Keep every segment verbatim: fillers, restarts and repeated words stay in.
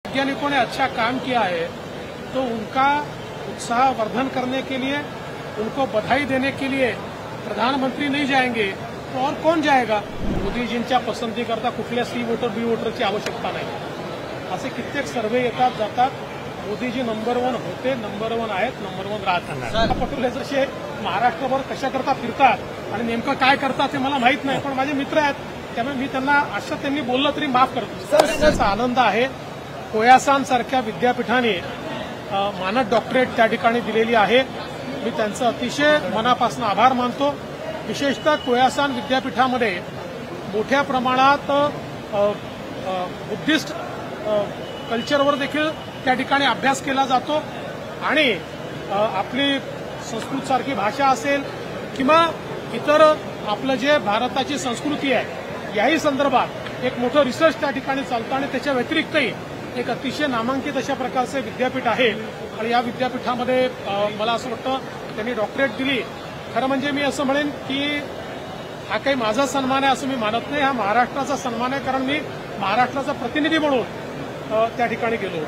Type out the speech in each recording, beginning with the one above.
वैज्ञानिकों ने अच्छा काम किया है तो उनका उत्साह वर्धन करने के लिए, उनको बधाई देने के लिए प्रधानमंत्री नहीं जाएंगे तो और कौन जाएगा? मोदीजींच्या पसंतीकरता कुठल्या सी वोटर बी वोटरची आवश्यकता नाही. असे कित्येक सर्वे येतात जातात. मोदीजी नंबर वन होते, नंबर वन आहेत, नंबर वन राहतात. पटोले जसे महाराष्ट्रभर कशा करता फिरतात आणि नेमकं काय करतात हे मला माहित नाही, पण माझे मित्र आहेत त्यामुळे मी त्यांना असं त्यांनी बोललं तरी माफ करतो. त्याचा आनंद आहे. कोयासान सारख्या विद्यापीठाने मानद डॉक्टरेट त्या ठिकाणी दिलेली आहे. मी त्यांचं अतिशय मनापासून आभार मानतो. विशेषतः कोयासान विद्यापीठामध्ये मोठ्या प्रमाणात बुद्धिस्ट कल्चरवर देखील त्या ठिकाणी अभ्यास केला जातो आणि आपली संस्कृत सारखी भाषा असेल किंवा इतर आपलं जे भारताची संस्कृती आहे याही संदर्भात एक मोठं रिसर्च त्या ठिकाणी चालतं आणि त्याच्या व्यतिरिक्तही एक अतिशय नामांकित अशा प्रकारचे विद्यापीठ आहे आणि या विद्यापीठामध्ये मला असं वाटतं त्यांनी डॉक्टरेट दिली. खरं म्हणजे मी असं म्हणेन की हा काही माझा सन्मान आहे असं मी मानत नाही, हा महाराष्ट्राचा सन्मान आहे, कारण मी महाराष्ट्राचा प्रतिनिधी म्हणून त्या ठिकाणी गेलो.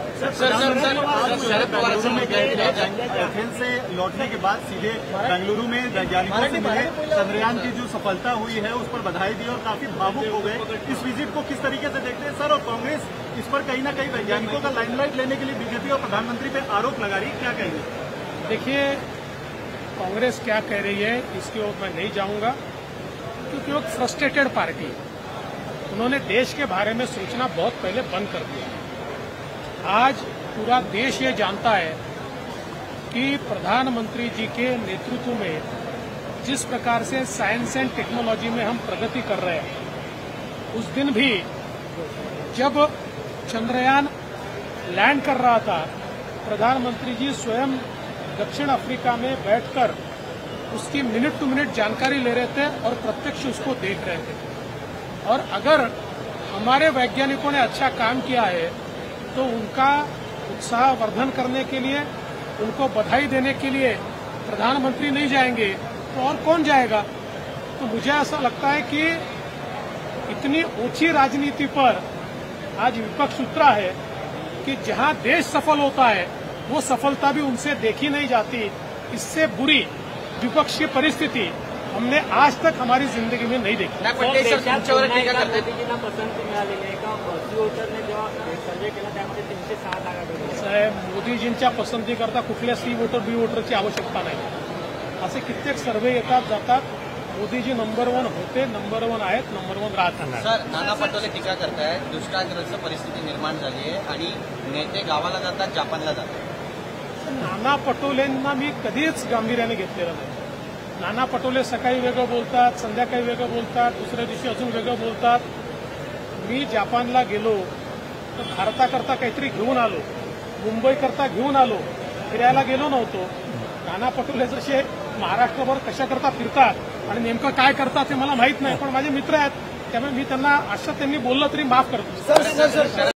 एथेंस से लौटने के बाद सीधे बेंगलुरु में वैज्ञानिकों से मिले, चंद्रयान की जो सफलता हुई है उस पर बधाई दी और काफी भावुक हो गए. इस विजिट को किस तरीके से देखते हैं सर? और कांग्रेस इस पर कहीं ना कहीं वैज्ञानिकों का लाइमलाइट लेने के लिए बीजेपी और प्रधानमंत्री पे आरोप लगा रही है, क्या कहेंगे? देखिए, कांग्रेस क्या कह रही है इसकी ओर मैं नहीं जाऊंगा, क्योंकि वो फ्रस्ट्रेटेड पार्टी है. उन्होंने देश के बारे में सोचना बहुत पहले बंद कर दिया. आज पूरा देश ये जानता है कि प्रधानमंत्री जी के नेतृत्व में जिस प्रकार से साइंस एंड टेक्नोलॉजी में हम प्रगति कर रहे हैं, उस दिन भी जब चंद्रयान लैंड कर रहा था, प्रधानमंत्री जी स्वयं दक्षिण अफ्रीका में बैठकर उसकी मिनट टू मिनट जानकारी ले रहे थे और प्रत्यक्ष उसको देख रहे थे. और अगर हमारे वैज्ञानिकों ने अच्छा काम किया है तो उनका उत्साह वर्धन करने के लिए, उनको बधाई देने के लिए प्रधानमंत्री नहीं जाएंगे तो और कौन जाएगा? तो मुझे ऐसा लगता है कि इतनी ऊंची राजनीति पर आज विपक्ष उतरा है कि जहां देश सफल होता है वो सफलता भी उनसे देखी नहीं जाती. इससे बुरी विपक्ष की परिस्थिती हमने आज तक हमारी जिंदगी में नहीं देखी. साहेब, मोदीजींच्या पसंतीकरता कुठल्या सी वोटर बी वोटरची आवश्यकता नाही. असे कित्येक सर्वे येतात जातात. मोदीजी नंबर वन होते, नंबर वन आहेत, नंबर वन राहतात. सर, नाना पटोले टीका करतायत, दुष्काळग्रस्त परिस्थिती निर्माण झाली आहे आणि नेते गावाला जातात, जापानला जातात. नाना पटोलेंना मी कधीच गांभीर्याने घेतलेलं नाही. नाना पटोले सकाळी वेगळं बोलतात, संध्याकाळी वेगळं बोलतात, दुसऱ्या दिवशी अजून वेगळं बोलतात. मी जपानला गेलो तर भारताकरता काहीतरी घेऊन आलो, मुंबईकरता घेऊन आलो, फिरायला गेलो नव्हतो. नाना पटोले जसे महाराष्ट्रभर कशा करता फिरतात आणि नेमकं काय करतात हे मला माहित नाही, पण माझे मित्र आहेत त्यामुळे मी त्यांना असं त्यांनी बोललं तरी माफ करतो.